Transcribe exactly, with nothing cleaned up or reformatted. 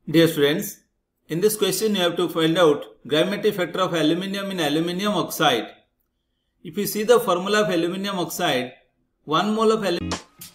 Dear students, in this question you have to find out gravimetric factor of aluminium in aluminium oxide. If you see the formula of aluminium oxide, one mole of aluminium